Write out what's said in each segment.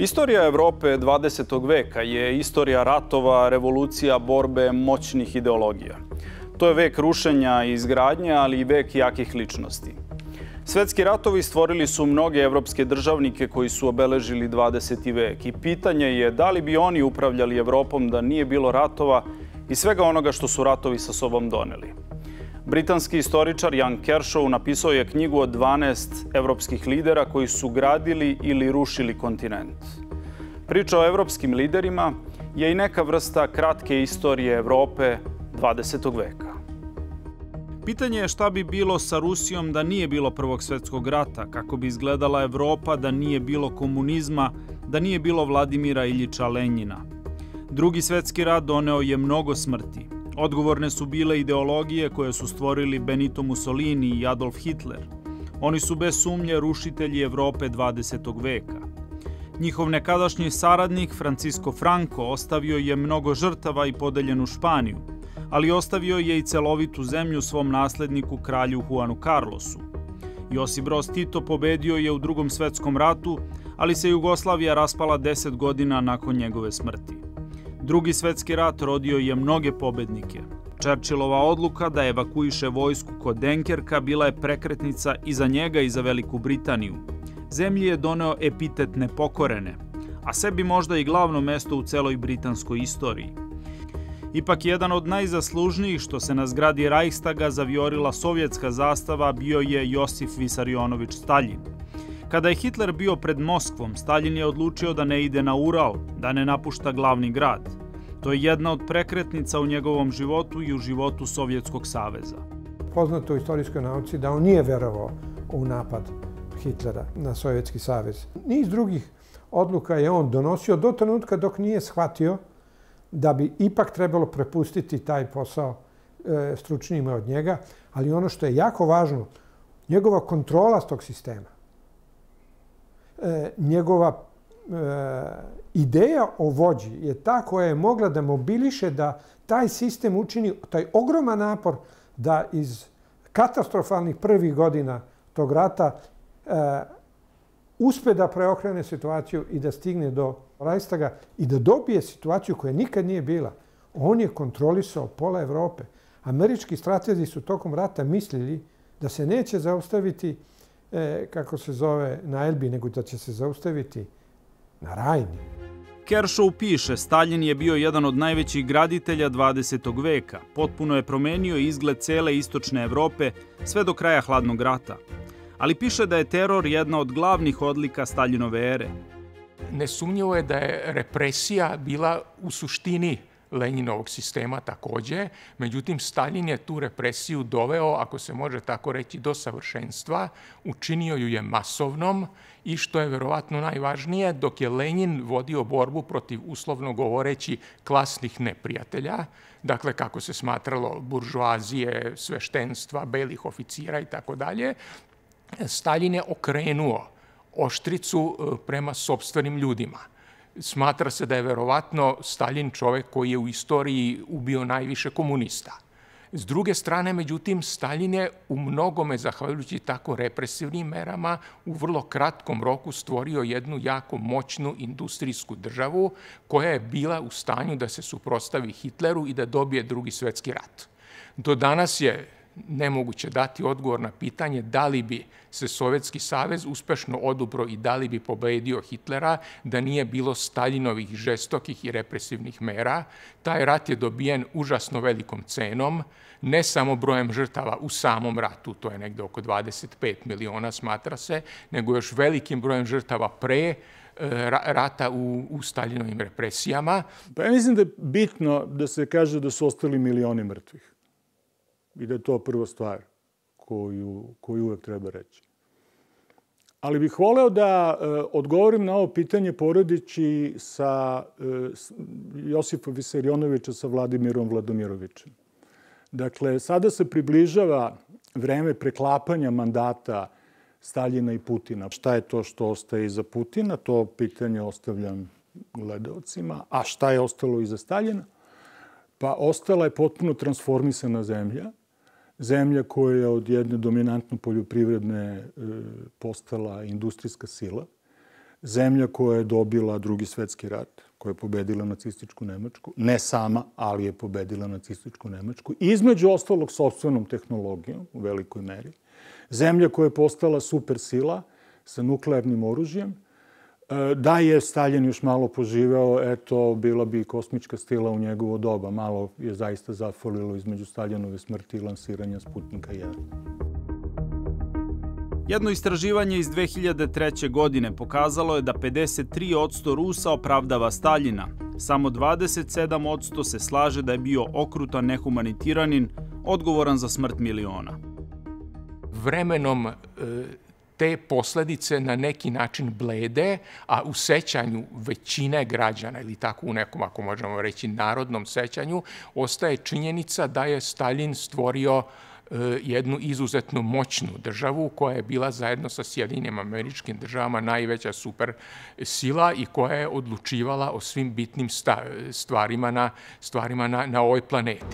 Istorija Evrope 20. veka je istorija ratova, revolucija, borbe, moćnih ideologija. To je vek rušenja i izgradnje, ali i vek jakih ličnosti. Svetski ratovi stvorili su mnoge evropske državnike koji su obeležili 20. vek i pitanje je da li bi oni upravljali Evropom da nije bilo ratova i svega onoga što su ratovi sa sobom doneli. Britanski istoričar Jan Kershaw napisao je knjigu o 12 evropskih lidera koji su gradili ili rušili kontinent. Priča o evropskim liderima je i neka vrsta kratke istorije Evrope 20. veka. Pitanje je šta bi bilo sa Rusijom da nije bilo Prvog svjetskog rata, kako bi izgledala Evropa da nije bilo komunizma, da nije bilo Vladimira Iljiča Lenjina. Drugi svjetski rat doneo je mnogo smrti. Odgovorne su bile ideologije koje su stvorili Benito Mussolini i Adolf Hitler. Oni su bez sumnje rušitelji Evrope 20. veka. Njihov nekadašnji saradnik Francisco Franco ostavio je mnogo žrtava i podeljenu Španiju, ali ostavio je i celovitu zemlju svom nasledniku kralju Juanu Carlosu. Josip Broz Tito pobedio je u Drugom svjetskom ratu, ali se Jugoslavija raspala 10 godina nakon njegove smrti. Drugi svjetski rat rodio je mnoge pobednike. Churchillova odluka da evakuiše vojsku kod Denkerka bila je prekretnica i za njega i za Veliku Britaniju. Zemlji je doneo epitet nepokorene, a sebi možda i glavno mesto u celoj britanskoj istoriji. Ipak jedan od najzaslužnijih što se na zgradi Reichstaga zavijorila sovjetska zastava bio je Josif Visarionovič Staljin. Kada je Hitler bio pred Moskvom, Staljin je odlučio da ne ide na Ural, da ne napušta glavni grad. To je jedna od prekretnica u njegovom životu i u životu Sovjetskog saveza. Poznato u istorijskoj nauci da on nije verovao u napad Hitlera na Sovjetski savez. Niz drugih odluka je on donosio do trenutka dok nije shvatio da bi ipak trebalo prepustiti taj posao stručnijima od njega, ali ono što je jako važno, njegova kontrola tog sistema, njegova ideja o vođi je ta koja je mogla da mobiliše da taj sistem učini taj ogroman napor da iz katastrofalnih prvih godina tog rata uspe da preokrene situaciju i da stigne do Reichstaga i da dobije situaciju koja nikad nije bila. On je kontrolisao pola Evrope. Američki stratezi su tokom rata mislili da se neće zaustaviti, kako se zove, na Elbi, nego da će se zaustaviti na Rajni. Kershaw piše, Staljin je bio jedan od najvećih graditelja 20. veka. Potpuno je promenio izgled cele istočne Evrope sve do kraja hladnog rata. Ali piše da je teror jedna od glavnih odlika Staljinove ere. Nesumnjivo je da je represija bila u suštini Lenjinovog sistema takođe, međutim Staljin je tu represiju doveo, ako se može tako reći, do savršenstva, učinio ju je masovnom i što je verovatno najvažnije, dok je Lenjin vodio borbu protiv, uslovno govoreći, klasnih neprijatelja, dakle kako se smatralo buržoazije, sveštenstva, belih oficira i tako dalje, Staljin je okrenuo oštricu prema sopstvenim ljudima. Smatra se da je verovatno Staljin čovek koji je u istoriji ubio najviše komunista. S druge strane, međutim, Staljin je u mnogome, zahvaljujući tako represivnim merama, u vrlo kratkom roku stvorio jednu jako moćnu industrijsku državu koja je bila u stanju da se suprotstavi Hitleru i da dobije Drugi svjetski rat. Do danas je nemoguće dati odgovor na pitanje da li bi se Sovjetski savez uspešno odupro i da li bi pobedio Hitlera da nije bilo Staljinovih žestokih i represivnih mera. Taj rat je dobijen užasno velikom cenom, ne samo brojem žrtava u samom ratu, to je negde oko 25 miliona smatra se, nego još velikim brojem žrtava pre rata u Staljinovim represijama. Pa ja mislim da je bitno da se kaže da su ostali milioni mrtvih. I da je to prva stvar koju uvek treba reći. Ali bih voleo da odgovorim na ovo pitanje poredeći sa Josipa Visarionoviča sa Vladimirom Vladimirovičem. Dakle, sada se približava vreme preklapanja mandata Staljina i Putina. Šta je to što ostaje iza Putina? To pitanje ostavljam gledaocima. A šta je ostalo iza Staljina? Pa ostala je potpuno transformisana zemlja. Zemlja koja je od jedne dominantno poljoprivredne postala industrijska sila. zemlja koja je dobila Drugi svetski rat, koja je pobedila nacističku Nemačku, ne sama, ali je pobedila nacističku Nemačku, između ostalog sopstvenom tehnologijom u velikoj meri. Zemlja koja je postala supersila sa nuklearnim oružjem. Da je Stalin još malo poživeo, eto, bila bi kosmička stila u njegovo doba. Malo je zaista zafalilo između Staljinove smrti i lansiranja Sputnika 1. Jedno istraživanje iz 2003. godine pokazalo je da 53% Rusa opravdava Staljina. Samo 27% se slaže da je bio okrutan nehumanitiranin, odgovoran za smrt miliona. Vremenom te posledice na neki način blede, a u sećanju većine građana, ili tako u nekom, ako možemo reći, narodnom sećanju, ostaje činjenica da je Staljin stvorio jednu izuzetno moćnu državu koja je bila zajedno sa Sjedinjenim Američkim Državama najveća super sila i koja je odlučivala o svim bitnim stvarima na ovoj planeti.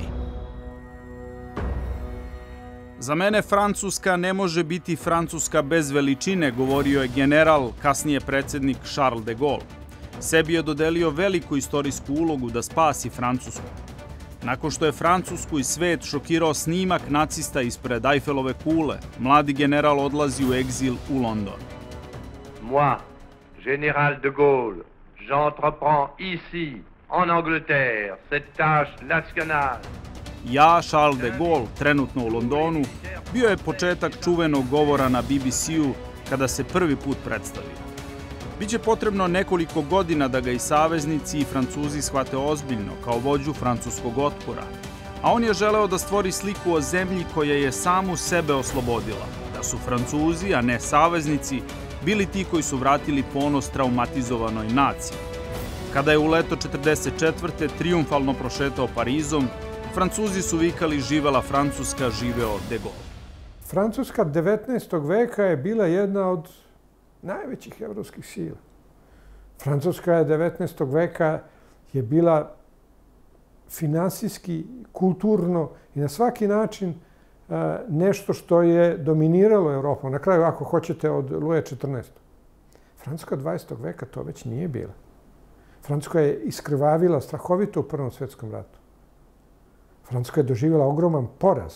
Za mene Francuska ne može biti Francuska bez veličine, govorio je general, kasnije predsjednik Charles de Gaulle. Sebi je dodelio veliku istorijsku ulogu da spasi Francusku. Nakon što je Francusku i svet šokirao snimak nacista ispred Eiffelove kule, mladi general odlazi u egzil u London. Moi, général de Gaulle, j'entreprends ici, en Angleterre, cette tâche nationale. Ja, Charles de Gaulle, trenutno u Londonu, bio je početak čuvenog govora na BBC-u kada se prvi put predstavio. Biće potrebno nekoliko godina da ga i saveznici i Francuzi shvate ozbiljno kao vođu francuskog otpora, a on je želeo da stvori sliku o zemlji koja je samu sebe oslobodila, da su Francuzi, a ne saveznici, bili ti koji su vratili ponos traumatizovanoj naciji. Kada je u leto 1944. trijumfalno prošetao Parizom, Francuzi su vikali živela Francuska, živeo de Gaulle. Francuska 19. veka je bila jedna od najvećih evropskih sila. Francuska je 19. veka je bila finansijski, kulturno i na svaki način nešto što je dominiralo Evropom. Na kraju, ako hoćete, od Luja XIV. Francuska 20. veka to već nije bila. Francuska je iskrvavila strahovito u Prvom svjetskom ratu. Francuska je doživjela ogroman poraz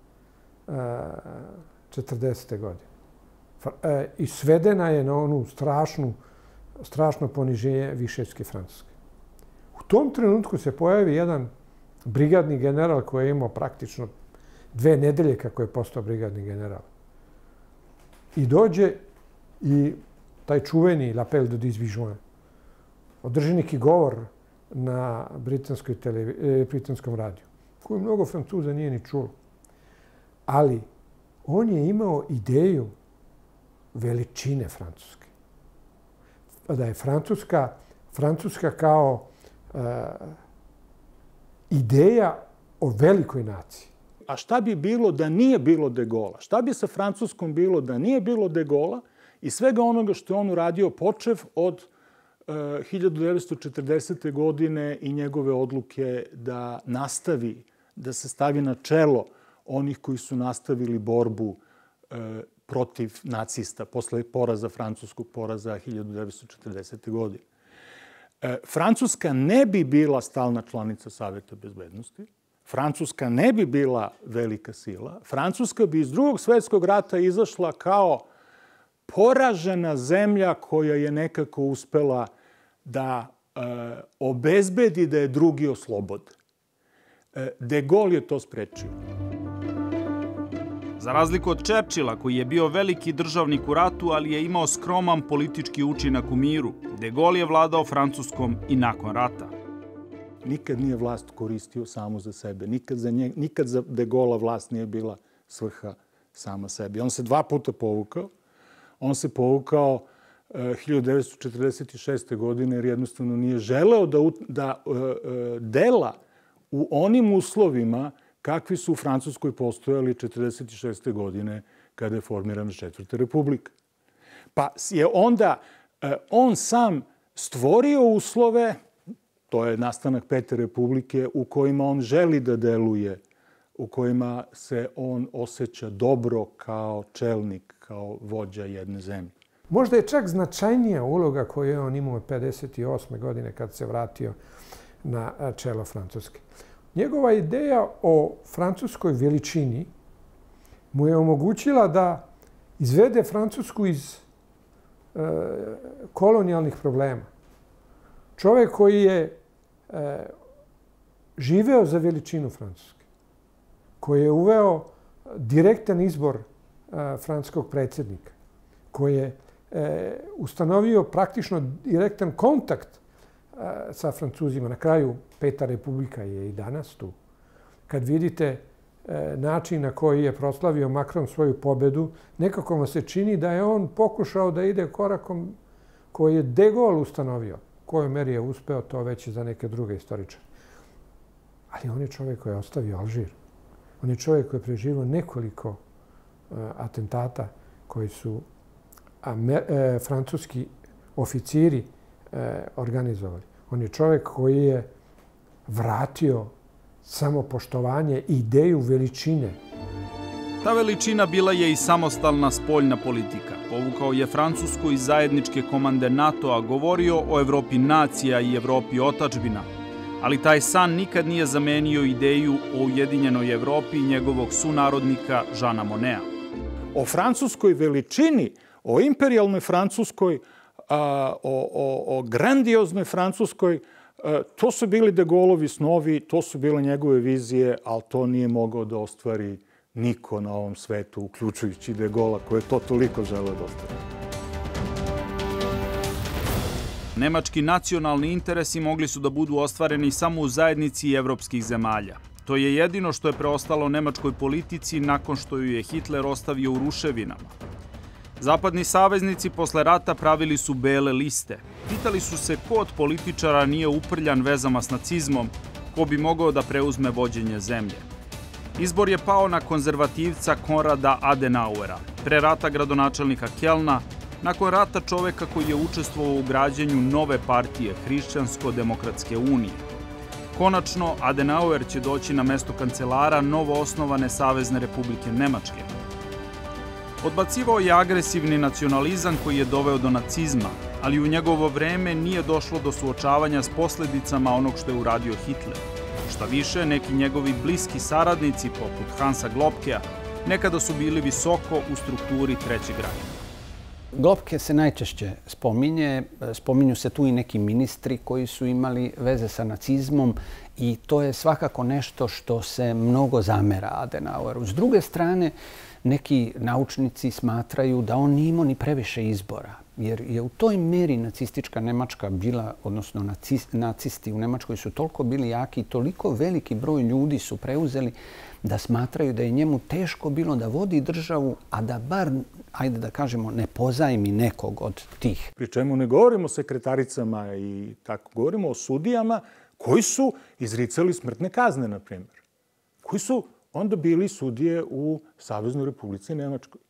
40. godine. I svedena je na onu strašno poniženje Višegradske Francuske. U tom trenutku se pojavi jedan brigadni general koji je imao praktično 2 nedelje kako je postao brigadni general. I dođe i taj čuveni L'Appel de 18 juin, održi neki govor na britanskom radiju, koju mnogo Francuza nije ni čulo. Ali on je imao ideju veličine Francuske. Da je Francuska kao ideja o velikoj naciji. A šta bi bilo da nije bilo de Gaulle'a? Šta bi sa Francuskom bilo da nije bilo de Gaulle'a i svega onoga što je on uradio počev od 1940. godine i njegove odluke da nastavi, da se stavi na čelo onih koji su nastavili borbu protiv nacista posle francuskog poraza 1940. godine. Francuska ne bi bila stalna članica Saveta bezbednosti. Francuska ne bi bila velika sila. Francuska bi iz Drugog svjetskog rata izašla kao poražena zemlja koja je nekako uspela da obezbedi da je drugi oslobode. De Gaulle je to sprečio. Za razliku od Churchilla, koji je bio veliki državnik u ratu, ali je imao skroman politički učinak u miru, de Gaulle je vladao Francuskom i nakon rata. Nikad nije vlast koristio samo za sebe. Nikad za de Gaulle vlast nije bila svrha sama sebi. On se 2 puta povukao. On se povukao 1946. godine jer jednostavno nije želeo da dela u onim uslovima kakvi su u Francuskoj postojali 1946. godine kada je formirana 4. republika. Pa je onda on sam stvorio uslove, to je nastanak 5. republike, u kojima on želi da deluje, u kojima se on osjeća dobro kao čelnik, kao vođa jedne zemlje. Možda je čak značajnija uloga koju je on imao 58. godine kad se vratio na čelo Francuske. Njegova ideja o francuskoj veličini mu je omogućila da izvede Francusku iz kolonijalnih problema. Čovjek koji je živeo za veličinu Francuske, koji je uveo direktan izbor francuskog predsjednika, koji je ustanovio praktično direktan kontakt sa Francuzima. Na kraju Peta republika je i danas tu. Kad vidite način na koji je proslavio Macron svoju pobedu, nekako vam se čini da je on pokušao da ide korakom koji je De Gaulle ustanovio. Kojoj meri je uspeo, to već je za neke druge istoričare. Ali on je čovjek koji je ostavio Alžir. On je čovjek koji je preživio nekoliko atentata koji su francuski oficiri organizovali. On je čovjek koji je vratio samopoštovanje i ideju veličine. Ta veličina bila je i samostalna spoljna politika. Povukao je Francusku iz zajedničke komande NATO-a, govorio o Evropi nacija i Evropi otadžbina. Ali taj san nikad nije zamenio ideju o ujedinjenoj Evropi i njegovog sunarodnika Žana Moneta. O francuskoj veličini, o imperijalnoj Francuskoj, o grandioznoj Francuskoj, to su bili De Gaulleovi snovi, to su bile njegove vizije, ali to nije mogao da ostvari niko na ovom svetu, uključujući De Gaulea, koji je to toliko želeo da ostvari. Nemački nacionalni interesi mogli su da budu ostvareni samo u zajednici evropskih zemalja. To je jedino što je preostalo nemačkoj politici nakon što ju je Hitler ostavio u ruševinama. Zapadni saveznici posle rata pravili su bele liste. Pitali su se ko od političara nije uprljan vezama s nacizmom, ko bi mogao da preuzme vođenje zemlje. Izbor je pao na konzervativca Konrada Adenauera, pre rata gradonačelnika Kelna, nakon rata čoveka koji je učestvovao u građenju nove partije Hrišćansko-demokratske unije. Konačno, Adenauer će doći na mesto kancelara novo osnovane Savezne republike Nemačke. Odbacivao je agresivni nacionalizam koji je doveo do nacizma, ali u njegovo vreme nije došlo do suočavanja s posledicama onog što je uradio Hitler. Šta više, neki njegovi bliski saradnici, poput Hansa Globkea, nekada su bili visoko u strukturi trećeg reda. Globke se najčešće spominje. Spominju se tu i neki ministri koji su imali veze sa nacizmom i to je svakako nešto što se mnogo zamera Adenaueru. S druge strane, neki naučnici smatraju da on nije imao ni previše izbora, jer je u toj meri nacistička Nemačka bila, odnosno nacisti u Nemačkoj su toliko bili jaki i toliko veliki broj ljudi su preuzeli da smatraju da je njemu teško bilo da vodi državu, a da bar, ajde da kažemo, ne pozajmi nekog od tih. Pri čemu ne govorimo o sekretaricama i tako, govorimo o sudijama koji su izricali smrtne kazne, na primjer. Koji su onda bili sudije u Saveznoj Republici Nemačkoj.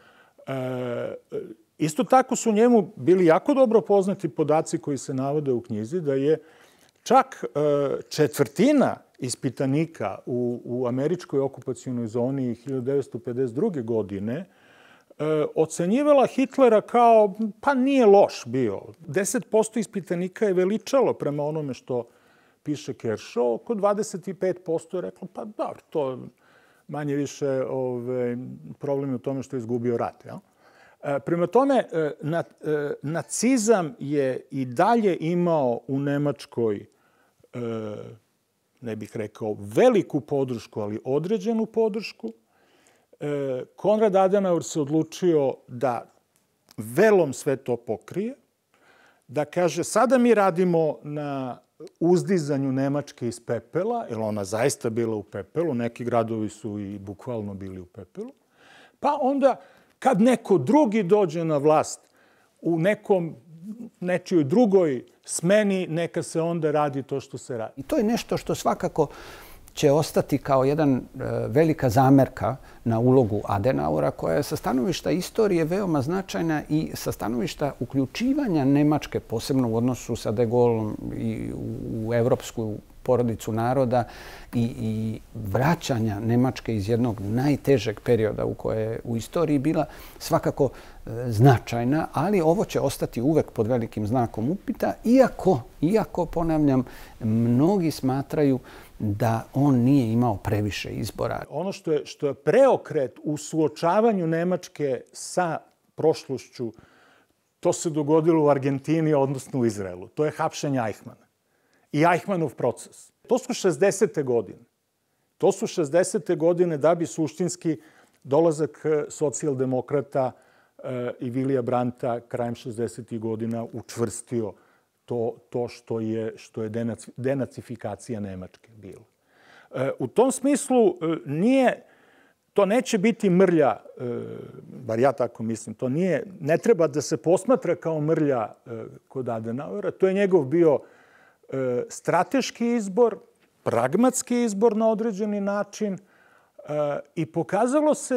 Isto tako su njemu bili jako dobro poznati podaci koji se navode u knjizi da je čak četvrtina ispitanika u američkoj okupacionoj zoni 1952. godine ocenjivala Hitlera kao, pa nije loš bio. 10% ispitanika je veličalo prema onome što piše Kershaw, oko 25% je reklo, pa dobro, to manje više problem je u tome što je izgubio rat. Ja? Prema tome, nacizam je i dalje imao u Nemačkoj, ne bih rekao veliku podršku, ali određenu podršku. Konrad Adenauer se odlučio da velom sve to pokrije, da kaže sada mi radimo na uzdizanju Nemačke iz pepela, jer ona zaista bila u pepelu, neki gradovi su i bukvalno bili u pepelu, pa onda kad neko drugi dođe na vlast u nečijoj drugoj smeni, neka se onda radi to što se radi. I to je nešto što svakako će ostati kao jedan velika zamerka na ulogu Adenauera, koja je sa stanovišta istorije veoma značajna i sa stanovišta uključivanja Nemačke, posebno u odnosu sa De Gaulom i u evropsku porodicu naroda i vraćanja Nemačke iz jednog najtežeg perioda u koje je u istoriji bila svakako značajna, ali ovo će ostati uvek pod velikim znakom upita, iako ponavljam, mnogi smatraju da on nije imao previše izbora. Ono što je preokret u suočavanju Nemačke sa prošlošću, to se dogodilo u Argentini, odnosno u Izraelu. To je hapšenje Eichmana i Eichmanov proces. To su 60. godine. To su 60. godine da bi suštinski dolazak socijaldemokrata i Vilija Brandta krajem 60. godina učvrstio to što je denacifikacija Nemačke bila. U tom smislu to neće biti mrlja, bar ja tako mislim, ne treba da se posmatra kao mrlja kod Adenauera. To je njegov bio strateški izbor, pragmatski izbor na određeni način i pokazalo se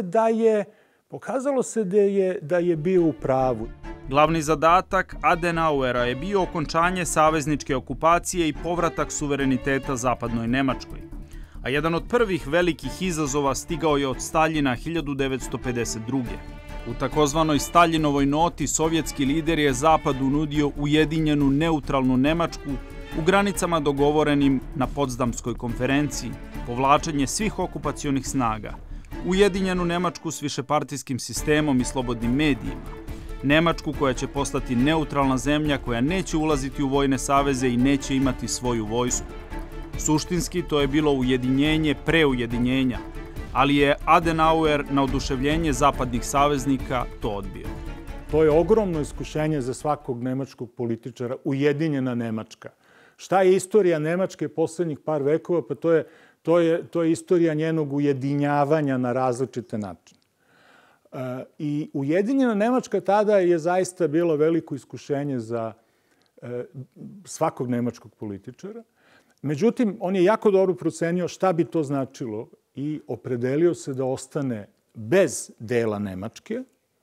da je bio u pravu. Glavni zadatak Adenauera je bio okončanje savezničke okupacije i povratak suvereniteta zapadnoj Nemačkoj. A jedan od prvih velikih izazova stigao je od Staljina 1952. U takozvanoj Staljinovoj noti sovjetski lider je Zapadu nudio ujedinjenu neutralnu Nemačku u granicama dogovorenim na Potsdamskoj konferenciji, povlačenje svih okupacionih snaga, ujedinjenu Nemačku s višepartijskim sistemom i slobodnim medijima, Nemačku koja će postati neutralna zemlja koja neće ulaziti u vojne saveze i neće imati svoju vojsku. Suštinski to je bilo ujedinjenje preujedinjenja, ali je Adenauer na oduševljenje zapadnih saveznika to odbio. To je ogromno iskušenje za svakog nemačkog političara, ujedinjena Nemačka. Šta je istorija Nemačke poslednjih par vekova? Pa to je istorija njenog ujedinjavanja na različite načine. I ujedinjena Nemačka tada je zaista bilo veliko iskušenje za svakog nemačkog političara. Međutim, on je jako dobro procenio šta bi to značilo i opredelio se da ostane bez dela Nemačke,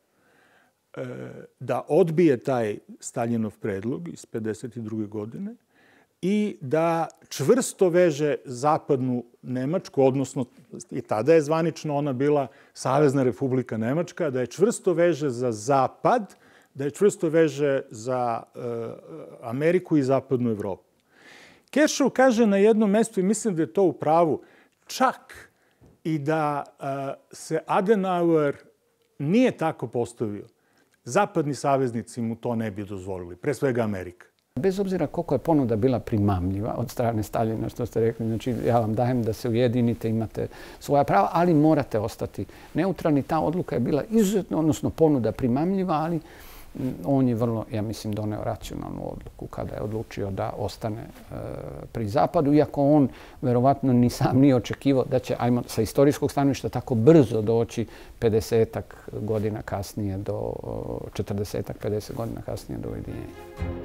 da odbije taj Staljinov predlog iz 1952. godine i da čvrsto veže zapadnu Nemačku, odnosno i tada je zvanično ona bila Savezna Republika Nemačka, da je čvrsto veže za Zapad, da je čvrsto veže za Ameriku i zapadnu Evropu. Kershaw kaže na jednom mestu, i mislim da je to u pravu, čak i da se Adenauer nije tako postavio, zapadni saveznici mu to ne bi dozvolili, pre svega Amerika. Bez obzira koliko je ponuda bila primamljiva od strane Staljina, što ste rekli, znači ja vam dajem da se ujedinite, imate svoja prava, ali morate ostati neutralni. Ta odluka je bila izuzetno, odnosno ponuda primamljiva, ali on je vrlo, ja mislim, doneo racionalnu odluku kada je odlučio da ostane pri Zapadu, iako on verovatno ni sam nije očekivao da će, ajmo sa istorijskog stanovišta, tako brzo doći 50-ak godina kasnije do 40-ak, 50 godina kasnije do ujedinjenja.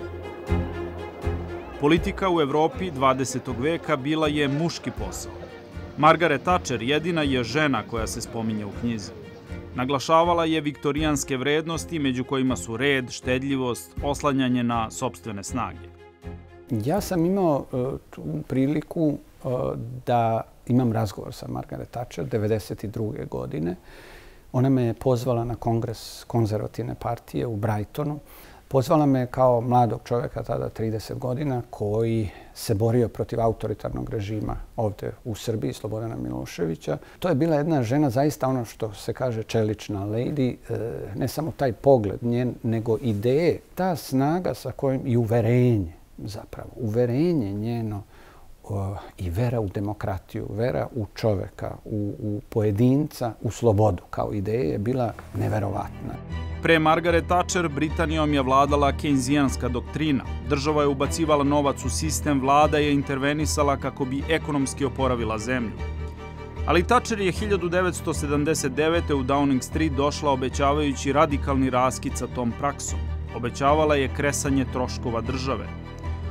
Politika u Evropi 20. veka bila je muški posao. Margaret Thatcher jedina je žena koja se spominje u knjizi. Naglašavala je viktorijanske vrednosti, među kojima su red, štedljivost, oslanjanje na sopstvene snage. Ja sam imao tu priliku da imam razgovor sa Margaret Thatcher 1992. godine. Ona me je pozvala na kongres konzervativne partije u Brightonu. Pozvala me kao mladog čovjeka, tada 30 godina, koji se borio protiv autoritarnog režima ovdje u Srbiji, Slobodana Miloševića. To je bila jedna žena, zaista ono što se kaže čelična lady, ne samo taj pogled njen, nego ideje, ta snaga sa kojim i uverenje, zapravo, uverenje njeno i vera u demokratiju, vera u čoveka, u pojedinca, u slobodu kao ideje je bila neverovatna. Pre Margaret Thatcher Britanijom je vladala kejnzijanska doktrina. Država je ubacivala novac u sistem, vlada je intervenisala kako bi ekonomski oporavila zemlju. Ali Thatcher je 1979. u Downing Street došla obećavajući radikalni raskid sa tom praksom. Obećavala je kresanje troškova države.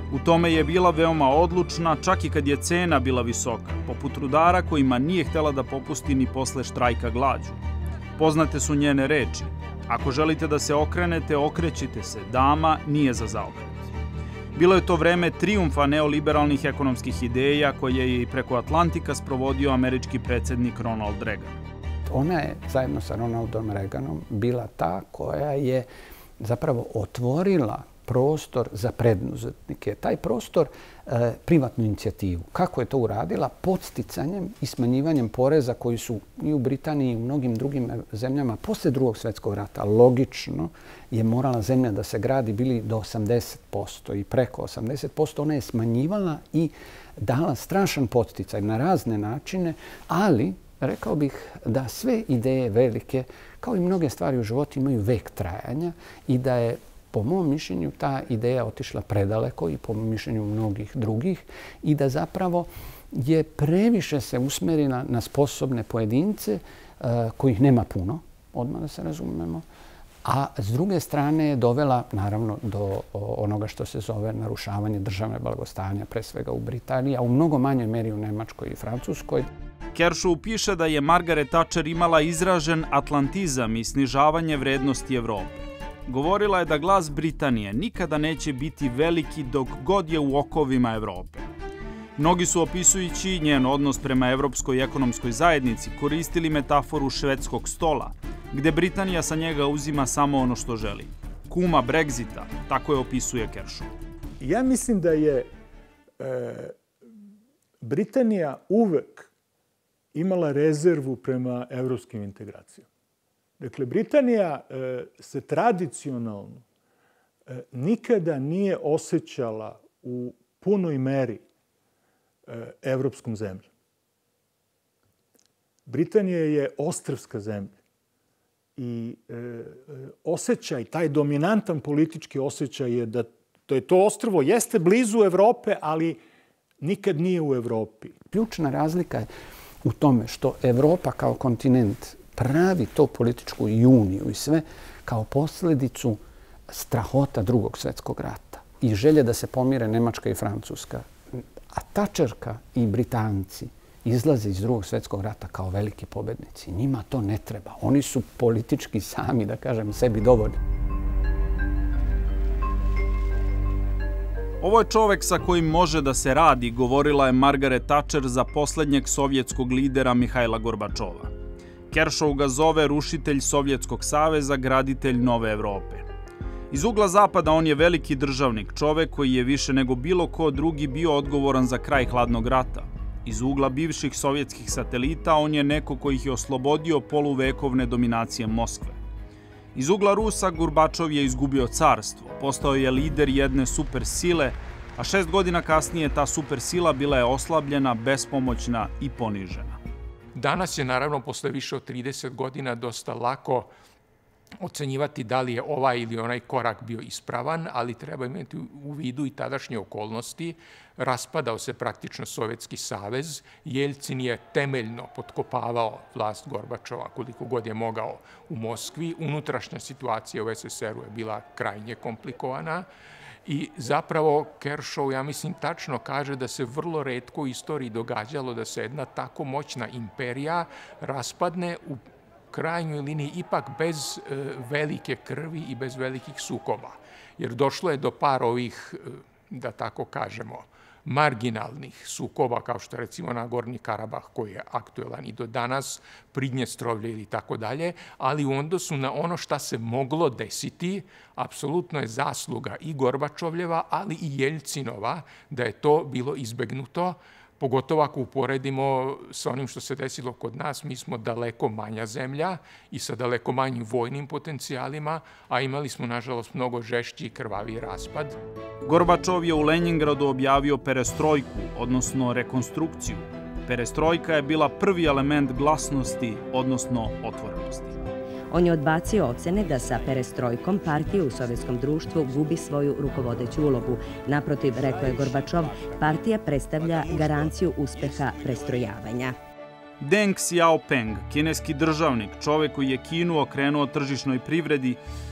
U tome je bila veoma odlučna, čak i kad je cena bila visoka, poput rudara kojima nije htela da popusti ni posle štrajka glađu. Poznate su njene reči: ako želite da se okrenete, okrećite se, dama nije za zaokret. Bilo je to vreme trijumfa neoliberalnih ekonomskih ideja koje je i preko Atlantika sprovodio američki predsjednik Ronald Reagan. Ona je, zajedno sa Ronaldom Reaganom, bila ta koja je zapravo otvorila prostor za preduzetnike. Taj prostor, privatnu inicijativu. Kako je to uradila? Podsticanjem i smanjivanjem poreza koji su i u Britaniji i u mnogim drugim zemljama posle Drugog svjetskog rata logično je morala zemlja da se gradi bili do 80% i preko 80%. Ona je smanjivala i dala strašan podsticaj na razne načine, ali rekao bih da sve ideje velike, kao i mnoge stvari u životu, imaju vek trajanja i da je po mom mišljenju ta ideja otišla predaleko i po mišljenju mnogih drugih i da zapravo je previše se usmerila na sposobne pojedince kojih nema puno, odmah da se razumemo, a s druge strane je dovela naravno do onoga što se zove narušavanje državne blagostanja, pre svega u Britaniji, a u mnogo manjoj meri u Nemačkoj i Francuskoj. Kershaw piše da je Margaret Thatcher imala izražen atlantizam i snižavanje vrednosti Evrope. Govorila je da glas Britanije nikada neće biti veliki dok god je u okovima Evrope. Mnogi su, opisujući njen odnos prema Evropskoj ekonomskoj zajednici, koristili metaforu švedskog stola, gde Britanija sa njega uzima samo ono što želi. Kuma Brexita, tako je opisuje Kershaw. Ja mislim da je Britanija uvek imala rezervu prema evropskim integracijama. Dakle, Britanija se tradicionalno nikada nije osjećala u punoj meri evropskom zemljom. Britanija je ostrvska zemlja i osjećaj, taj dominantan politički osjećaj je da to ostrvo jeste blizu Evrope, ali nikad nije u Evropi. Ključna razlika je u tome što Evropa kao kontinent pravi to političku uniju i sve kao posljedicu strahota Drugog svjetskog rata i želje da se pomire Nemačka i Francuska. A Thatcherka i Britanci izlaze iz Drugog svjetskog rata kao veliki pobednici. Njima to ne treba. Oni su politički sami, da kažem, sebi dovoljni. Ovo je čovek sa kojim može da se radi, govorila je Margaret Thatcher za posljednjeg sovjetskog lidera Mihajla Gorbačova. Kershaw ga zove rušitelj Sovjetskog saveza, graditelj nove Evrope. Iz ugla zapada on je veliki državnik, čovek koji je više nego bilo ko drugi bio odgovoran za kraj hladnog rata. Iz ugla bivših sovjetskih satelita on je neko koji ih je oslobodio poluvekovne dominacije Moskve. Iz ugla Rusa Gorbačov je izgubio carstvo, postao je lider jedne supersile, a 6 godina kasnije ta supersila bila je oslabljena, bespomoćna i ponižena. Danas je naravno posle više od 30 godina dosta lako ocenjivati da li je ovaj ili onaj korak bio ispravan, ali treba imati u vidu i tadašnje okolnosti. Raspadao se praktično Sovjetski savez, Jeljcin je temeljno potkopavao vlast Gorbačova koliko god je mogao u Moskvi. Unutrašnja situacija u SSR-u je bila krajnje komplikovana i zapravo Kershaw, ja mislim, tačno kaže da se vrlo retko u istoriji događalo da se jedna tako moćna imperija raspadne u krajnjoj liniji ipak bez velike krvi i bez velikih sukoba. Jer došlo je do par ovih, da tako kažemo, marginalnih sukoba, kao što recimo Nagorni Karabah, koji je aktuelan i do danas, Pridnjestrovlje ili tako dalje, ali u odnosu na ono šta se moglo desiti, apsolutno je zasluga i Gorbačovljeva, ali i Jeljcinova, da je to bilo izbegnuto. Pogotovo ako uporedimo sa onim što se desilo kod nas, mi smo daleko manja zemlja i sa daleko manjim vojnim potencijalima, a imali smo, nažalost, mnogo žešći i krvaviji raspad. Gorbačov je u Leningradu objavio perestrojku, odnosno rekonstrukciju. Perestrojka je bila prvi element glasnosti, odnosno otvorenosti. On je odbacio ocene da sa perestrojkom partija u sovjetskom društvu gubi svoju rukovodeću ulogu. Naprotiv, rekao je Gorbačov, partija predstavlja garanciju uspeha prestrojavanja. Deng Xiaoping, kineski državnik, čovek koji je Kinu okrenuo tržišnoj privredi,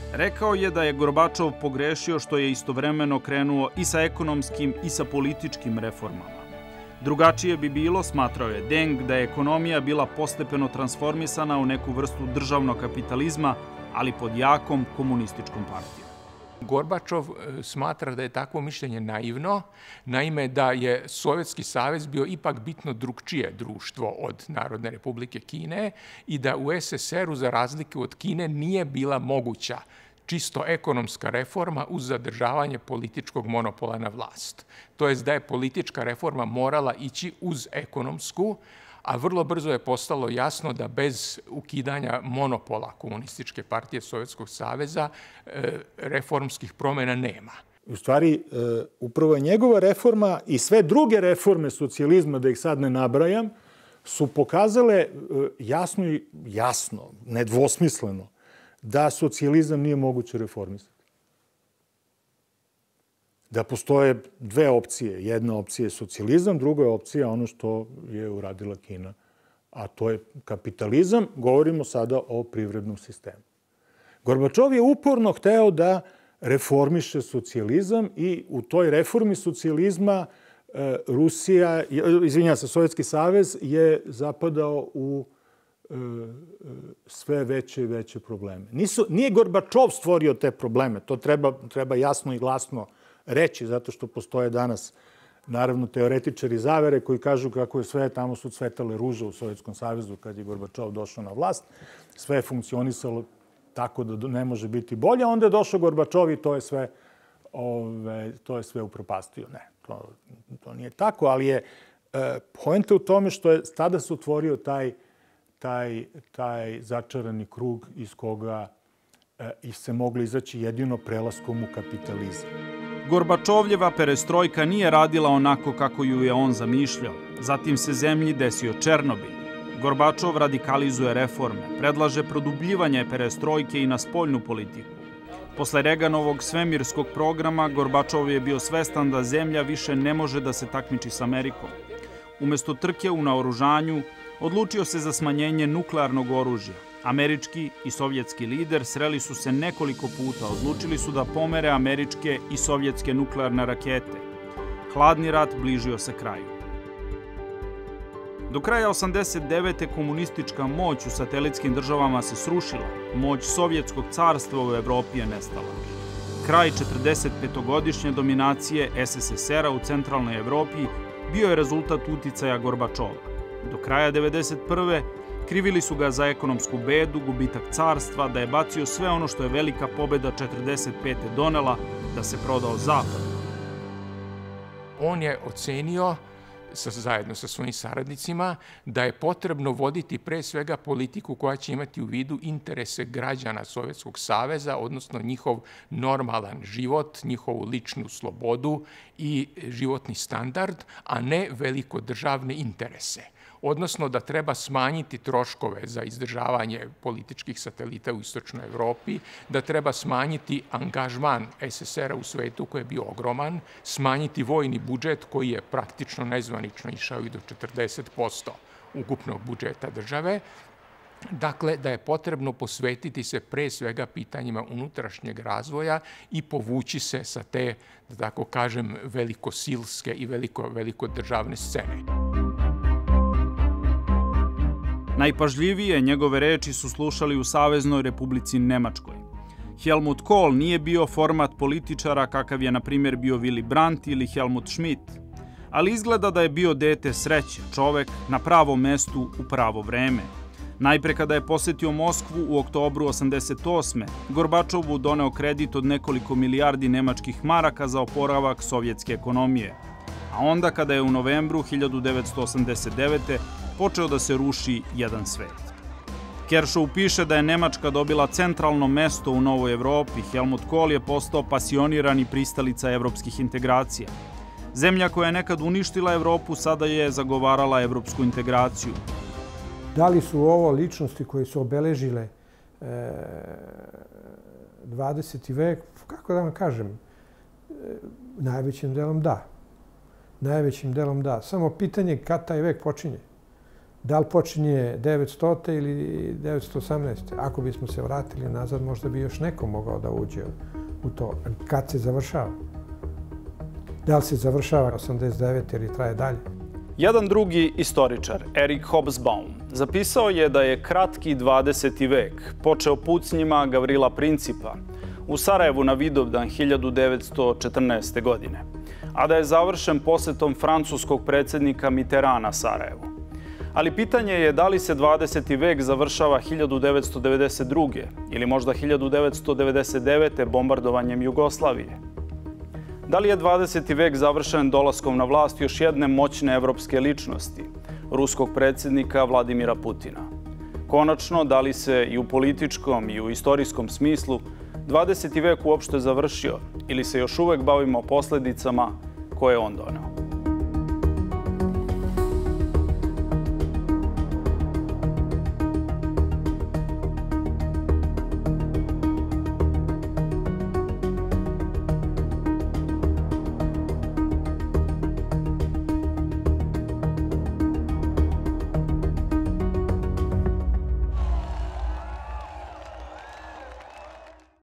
Rekao je da je Gorbačov pogrešio što je istovremeno krenuo i sa ekonomskim i sa političkim reformama. Drugačije bi bilo, smatrao je Deng, da je ekonomija bila postepeno transformisana u neku vrstu državnog kapitalizma, ali pod jakom komunističkom partijom. Gorbačov smatra da je takvo mišljenje naivno, naime da je Sovjetski savez bio ipak bitno drugčije društvo od Narodne republike Kine i da u SSR-u, za razliku od Kine, nije bila moguća čisto ekonomska reforma uz zadržavanje političkog monopola na vlast. To jest da je politička reforma morala ići uz ekonomsku, a vrlo brzo je postalo jasno da bez ukidanja monopola Komunističke partije Sovjetskog saveza reformskih promjena nema. U stvari, upravo je njegova reforma i sve druge reforme socijalizma, da ih sad ne nabrajam, su pokazale jasno, nedvosmisleno, da socijalizam nije moguće reformisati. Da postoje dve opcije. Jedna opcija je socijalizam, druga je opcija ono što je uradila Kina. A to je kapitalizam. Govorimo sada o privrednom sistemu. Gorbačov je uporno hteo da reformiše socijalizam i u toj reformi socijalizma Sovjetski savez je zapadao u sve veće i veće probleme. Nije Gorbačov stvorio te probleme, to treba jasno i glasno reći, zato što postoje danas, naravno, teoretičari zavere koji kažu kako je sve, tamo su cvetale ruže u Sovjetskom savezu kad je Gorbačov došao na vlast, sve je funkcionisalo tako da ne može biti bolje, onda je došao Gorbačov i to je sve upropastio. Ne, to nije tako, ali je poenta u tome što je tada se otvorio taj začarani krug iz koga se moglo izaći jedino prelaskom u kapitalizam. Gorbačovljeva perestrojka nije radila onako kako ju je on zamišljao. Zatim se zemlji desio Černobil. Gorbačov radikalizuje reforme, predlaže produbljivanje perestrojke i na spoljnu politiku. Posle Reaganovog svemirskog programa, Gorbačov je bio svestan da zemlja više ne može da se takmiči s Amerikom. Umesto trke u naoružanju, odlučio se za smanjenje nuklearnog oružja. Američki i sovjetski lider sreli su se nekoliko puta, odlučili su da pomere američke i sovjetske nuklearne rakete. Hladni rat bližio se kraju. Do kraja 1989. komunistička moć u satelitskim državama se srušila, moć Sovjetskog carstva u Evropi je nestala. Kraj 45-godišnje dominacije SSSR-a u centralnoj Evropi bio je rezultat uticaja Gorbačova. Do kraja 1991. krivili su ga za ekonomsku bedu, gubitak carstva, da je bacio sve ono što je velika pobeda 1945. donela, da se prodao Zapadu. On je ocenio, zajedno sa svojim saradnicima, da je potrebno voditi pre svega politiku koja će imati u vidu interese građana Sovjetskog saveza, odnosno njihov normalan život, njihovu ličnu slobodu i životni standard, a ne velikodržavne interese. Odnosno da treba smanjiti troškove za izdržavanje političkih satelita u istočnoj Evropi, da treba smanjiti angažman SSR-a u svetu koji je bio ogroman, smanjiti vojni budžet koji je praktično nezvanično išao i do 40% ukupnog budžeta države. Dakle, da je potrebno posvetiti se pre svega pitanjima unutrašnjeg razvoja i povući se sa te, da tako kažem, velikosilske i velikodržavne scene. Najpažljivije njegove reči su slušali u Saveznoj Republici Nemačkoj. Helmut Kohl nije bio format političara kakav je, na primjer, bio Willy Brandt ili Helmut Schmidt, ali izgleda da je bio dete sreće, čovek na pravom mestu u pravo vreme. Najpre kada je posetio Moskvu u oktobru 1988. Gorbačovu doneo kredit od nekoliko milijardi nemačkih maraka za oporavak sovjetske ekonomije. A onda kada je u novembru 1989. počeo da se ruši jedan svet. Kershaw piše da je Nemačka dobila centralno mesto u Novoj Evropi. Helmut Kohl je postao pasionirani pristalica evropskih integracija. Zemlja koja je nekad uništila Evropu sada je zagovarala evropsku integraciju. Da li su ovo ličnosti koje su obeležile 20. vek? Kako da vam kažem? Najvećim delom da. Najvećim delom da. Samo pitanje kad taj vek počinje. Da li počinje 900. ili 918. Ako bismo se vratili nazad, možda bi još neko mogao da uđe u to. Kad se završava? Da li se završava 89. ili traje dalje? Jedan drugi istoričar, Erik Hobsbawm, zapisao je da je kratki 20. vek počeo pucnjima Gavrila Principa u Sarajevu na Vidovdan 1914. godine, a da je završen posetom francuskog predsjednika Mitterranda Sarajevu. Ali pitanje je da li se 20. vek završava 1992. ili možda 1999. bombardovanjem Jugoslavije. Da li je 20. vek završen dolaskom na vlast još jedne moćne evropske ličnosti, ruskog predsjednika Vladimira Putina? Konačno, da li se i u političkom i u istorijskom smislu 20. vek uopšte završio ili se još uvek bavimo posljedicama koje je on doneo?